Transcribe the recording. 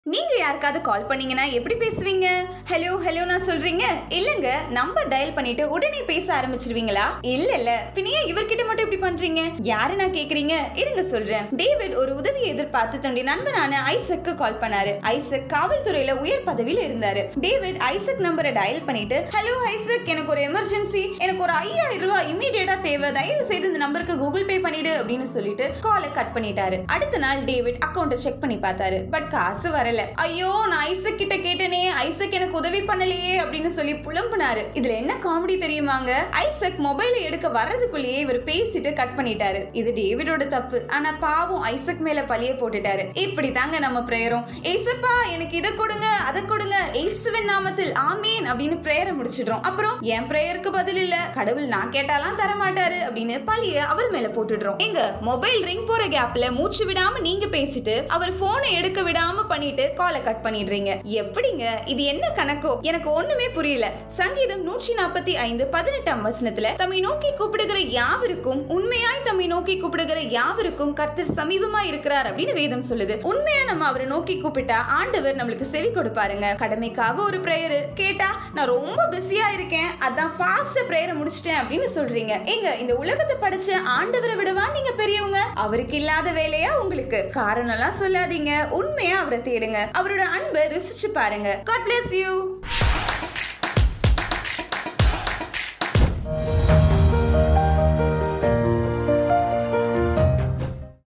நீங்க யாருக்காவது கால் பண்ணீங்கன்னா எப்படி பேசுவீங்க? ஹலோ ஹலோ நான் சொல்றீங்க இல்லங்க, நம்பர் டயல் பண்ணிட்டு உடனே பேச ஆரம்பிச்சிருவீங்களா? இல்ல பின்ன இவர்கிட்ட மட்டும் இப்படி பண்றீங்க? யாரு நான் கேக்குறீங்க? இருங்க சொல்றேன். டேவிட் ஒரு உதவியை எதிர்பார்த்து தன்னுடைய நண்பனான ஐசக்கு கால் பண்ணாரு. ஐசக் காவல்துறையில உயர் பதவியில இருந்தாரு. டேவிட் ஐசக் நம்பரை டயல் பண்ணிட்டு, ஹலோ ஐசக், எனக்கு ஒரு எமர்ஜென்சி, எனக்கு ஒரு 5000 ரூபாய் இமீடியட்டா தேவை, தயவு செய்து இந்த நம்பருக்கு கூகுள் பே பண்ணிடு அப்படின்னு சொல்லிட்டு காலை கட் பண்ணிட்டாரு. அடுத்த நாள் டேவிட் அக்கௌண்ட்டை செக் பண்ணி பார்த்தாரு. பட் காசு வரல. ஐயோ, நான் ஐசக் கிட்ட கேட்டனே, ஐசக் எனக்கு உதவி பண்ணலையே அப்படின்னு சொல்லி புலம்புனாரு. இதுல என்ன காமெடி தெரியுமாங்க? ஐசக் மொபைலை எடுக்க வர்றதுக்குள்ளேயே இவர் பேசிட்டு கட் பண்ணிட்டாரு. இது டேவிடோட தப்பு. ஆனா பாவம் ஐசக் மேல பழிய போட்டுட்டாரு. இப்படி தாங்க நம்ம பிரேயரும், ஏசப்பா எனக்கு இதை கொடுங்க அதை கொடுங்க, இயேசுவின் நாமத்தில் ஆமீன் அப்படின்னு பிரேயரை முடிச்சிடுறோம். அப்புறம் என் பிரேயருக்கு பதில் இல்ல, கடவுள் நான் கேட்டாலாம் தர மாட்டாரு அப்படின்னு பழிய அவர் மேல போட்டுடுறோம். எங்க மொபைல் ரிங் போற கேப்ல மூச்சு விடாம நீங்க பேசிட்டு அவர் போனை எடுக்க விடாம பண்ணிட்டு காலை கட் பண்ணிடுறீங்க. எப்படிங்க இது? என்ன கணக்கோ எனக்கு ஒண்ணுமே புரியல. சங்கீதம் 145:18 வசனத்துல தம்மை நோக்கி கூப்பிடுகிற யாவருக்கும், உண்மையாய் தம்மை நோக்கி கூப்பிடுகிற யாவருக்கும் கர்த்தர் சமீபமா இருக்கிறார் அப்படின்னு வேதம் சொல்லுது. உண்மையா நம்ம அவரை நோக்கி கூப்பிட்டா ஆண்டவர் நம்மளுக்கு செவி கொடுப்பாருங்க. கடமைக்காக ஒரு பிரேயர் கேட்டா நான் ரொம்ப பிஸியா இருக்கேன், அதான் ஃபாஸ்டா பிரேயரை முடிச்சிட்டேன் அப்படின்னு சொல்றீங்க. எங்க இந்த உலகத்தை படிச்ச ஆண்டவரை விடவா நீங்க பெரியவங்க? அவருக்கு இல்லாத வேலையா உங்களுக்கு? காரணம் எல்லாம் சொல்லாதீங்க, உண்மையா அவரை தேடுங்க, அவரோட அன்பை ருசிச்சு பாருங்க. God bless you.